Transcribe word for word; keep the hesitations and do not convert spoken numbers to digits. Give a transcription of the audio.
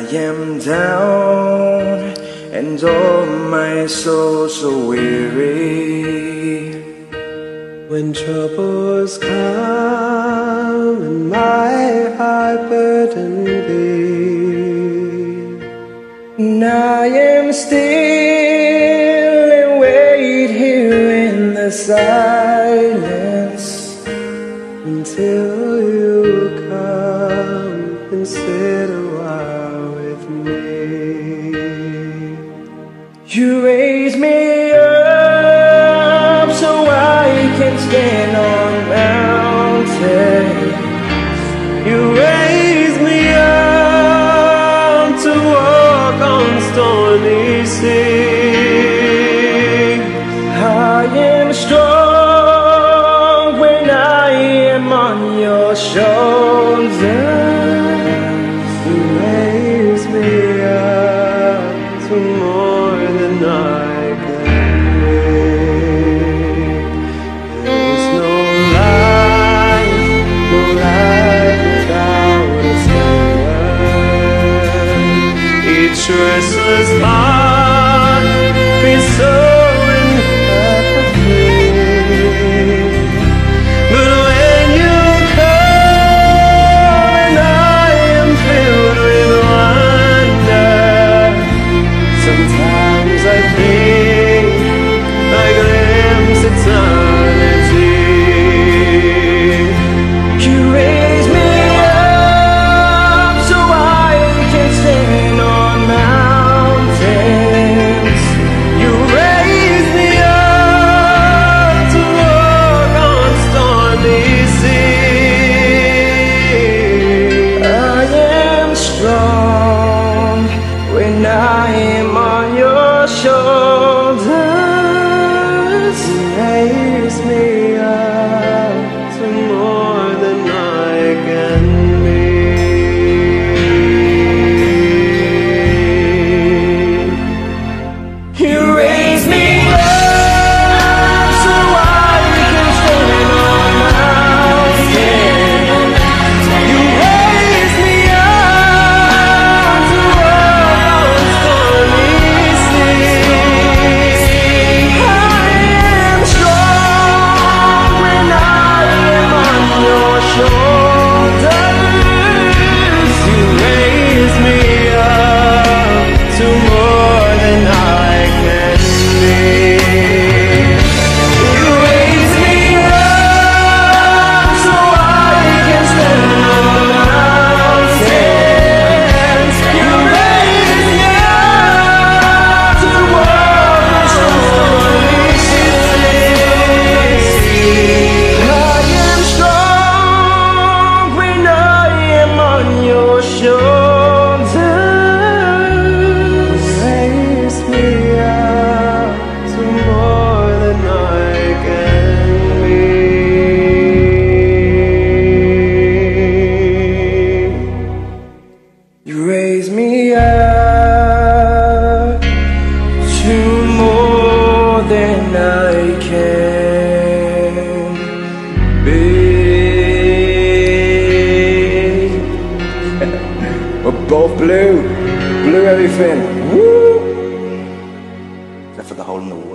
am down and oh my soul so weary. When troubles come and my heart burden be, and I am still and wait here in the silence until you come and sit a while with me. You raise me up so I can stand on mountains. You raise me up to walk on stormy seas. I am strong when I am on your shoulders. You raise me up to more than I can make. There's no life, no life without a stand. Each restless heart beats so in apathy. But when you come and I am filled with wonder, sometimes I think I glimpse eternity. You raise me up so I can stand on mountains. You raise me up to walk on stormy seas. I am strong when I am on your shoulders. You raise me up to more than I can be. You raise me up so I can stand on mountains. You raise me up to walk on stormy seas. I am strong when I am on your shoulders. You raise me up to more than I can be. You raise me up so I can stand on mountains. You raise me up to walk on stormy seas. I am strong when I am on your shoulders. Raise me up to more than I can be. You raise me up to more than I can be. We're both blue, blue everything. Woo! Except for the hole in the wall.